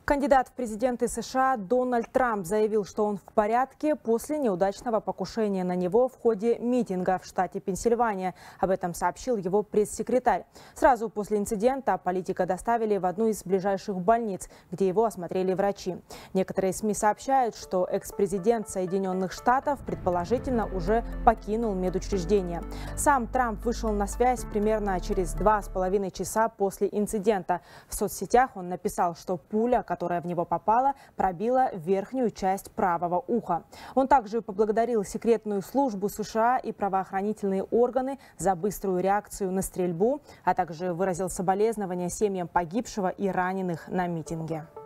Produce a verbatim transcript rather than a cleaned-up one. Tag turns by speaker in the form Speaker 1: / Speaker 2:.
Speaker 1: Кандидат в президенты США Дональд Трамп заявил, что он в порядке после неудачного покушения на него в ходе митинга в штате Пенсильвания. Об этом сообщил его пресс-секретарь. Сразу после инцидента политика доставили в одну из ближайших больниц, где его осмотрели врачи. Некоторые СМИ сообщают, что экс-президент Соединенных Штатов предположительно уже покинул медучреждение. Сам Трамп вышел на связь примерно через два с половиной часа после инцидента. В соцсетях он написал, что пуля, которая в него попала, пробила верхнюю часть правого уха. Он также поблагодарил секретную службу США и правоохранительные органы за быструю реакцию на стрельбу, а также выразил соболезнования семьям погибшего и раненых на митинге.